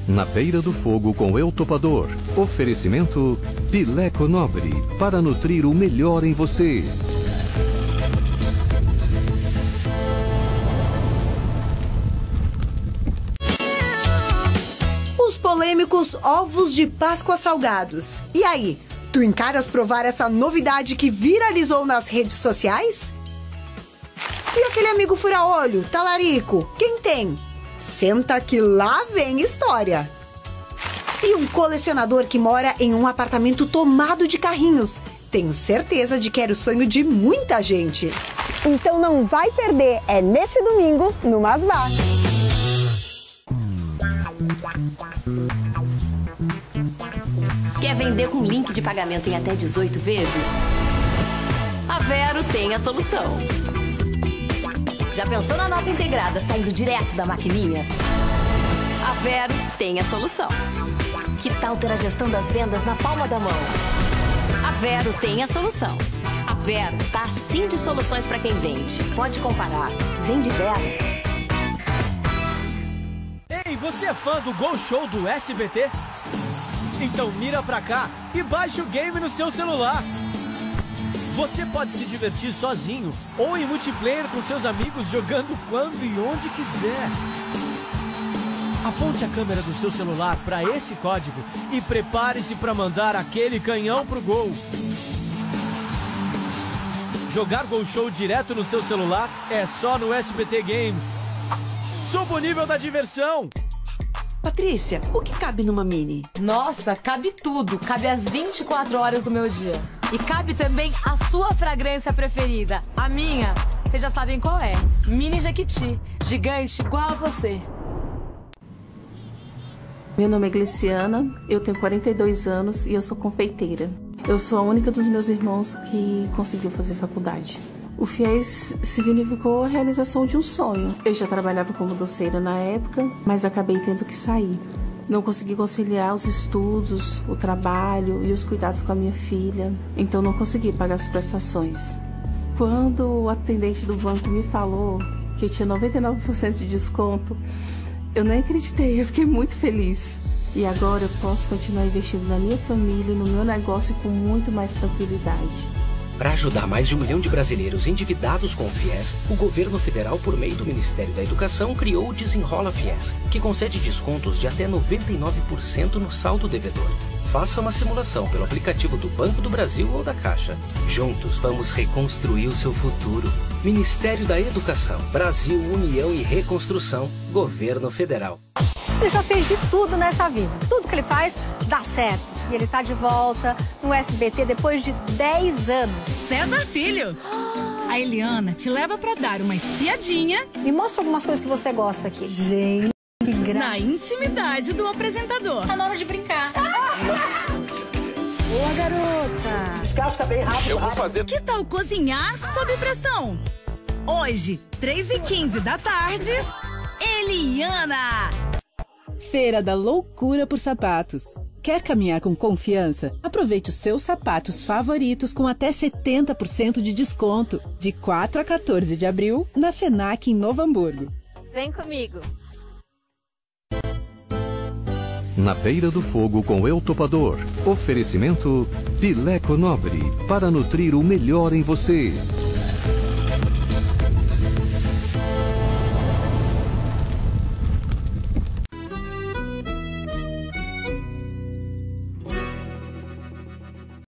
Na beira do fogo com Eu Topador. Oferecimento Pileco Nobre, para nutrir o melhor em você. Os polêmicos ovos de Páscoa salgados. E aí, tu encaras provar essa novidade que viralizou nas redes sociais? E aquele amigo fura-olho, talarico, quem tem? Senta que lá vem história. E um colecionador que mora em um apartamento tomado de carrinhos. Tenho certeza de que era o sonho de muita gente. Então não vai perder, é neste domingo no Masvá. Quer vender com link de pagamento em até 18 vezes? A Vero tem a solução. Já pensou na nota integrada saindo direto da maquininha? A Vero tem a solução. Que tal ter a gestão das vendas na palma da mão? A Vero tem a solução. A Vero tá assim de soluções para quem vende. Pode comparar. Vende Vero. Ei, você é fã do Go Show do SBT? Então mira pra cá e baixe o game no seu celular. Você pode se divertir sozinho ou em multiplayer com seus amigos jogando quando e onde quiser. Aponte a câmera do seu celular para esse código e prepare-se para mandar aquele canhão pro gol. Jogar Go Show direto no seu celular é só no SBT Games. Suba o nível da diversão! Patrícia, o que cabe numa Mini? Nossa, cabe tudo. Cabe as 24 horas do meu dia. E cabe também a sua fragrância preferida. A minha, vocês já sabem qual é. Mini Jequiti. Gigante igual a você. Meu nome é Gliciana, eu tenho 42 anos e eu sou confeiteira. Eu sou a única dos meus irmãos que conseguiu fazer faculdade. O FIES significou a realização de um sonho. Eu já trabalhava como doceira na época, mas acabei tendo que sair. Não consegui conciliar os estudos, o trabalho e os cuidados com a minha filha, então não consegui pagar as prestações. Quando o atendente do banco me falou que eu tinha 99% de desconto, eu nem acreditei, eu fiquei muito feliz. E agora eu posso continuar investindo na minha família, no meu negócio com muito mais tranquilidade. Para ajudar mais de 1 milhão de brasileiros endividados com o FIES, o governo federal, por meio do Ministério da Educação, criou o Desenrola FIES, que concede descontos de até 99% no saldo devedor. Faça uma simulação pelo aplicativo do Banco do Brasil ou da Caixa. Juntos vamos reconstruir o seu futuro. Ministério da Educação, Brasil, União e Reconstrução, Governo Federal. Ele já fez de tudo nessa vida. Tudo que ele faz dá certo. E ele tá de volta no SBT depois de 10 anos. César Filho! A Eliana te leva pra dar uma espiadinha. Me mostra algumas coisas que você gosta aqui. Gente, que graça. Na intimidade do apresentador. Tá na hora de brincar. Boa, garota. Descasca bem rápido. Eu vou fazer. Que tal cozinhar sob pressão? Hoje, 3h15 da tarde, Eliana! Feira da Loucura por Sapatos. Quer caminhar com confiança? Aproveite os seus sapatos favoritos com até 70% de desconto. De 4 a 14 de abril, na FENAC em Novo Hamburgo. Vem comigo. Na beira do fogo com Eu Topador. Oferecimento Pileco Nobre, para nutrir o melhor em você.